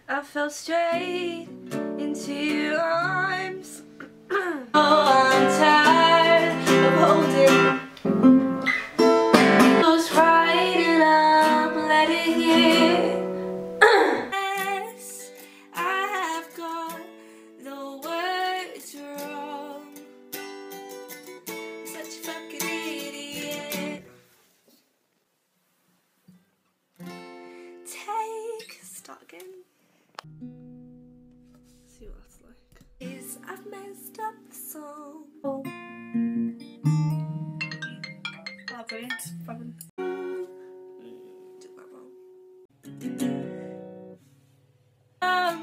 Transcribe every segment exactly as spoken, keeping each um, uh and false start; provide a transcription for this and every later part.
I fell straight into your arms. Oh, I'm tired of holding. Who's writing up, letting you. Yes, I have got the words wrong. Such a fucking idiot. Take, start again. See what it's like. Is I've messed up the song. Oh, oh brilliant. Problem. Mm, did that wrong. Um,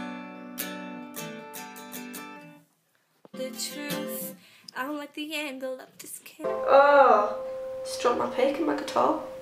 the truth. I don't like the angle of this camera. Oh, just dropped my pick in my guitar.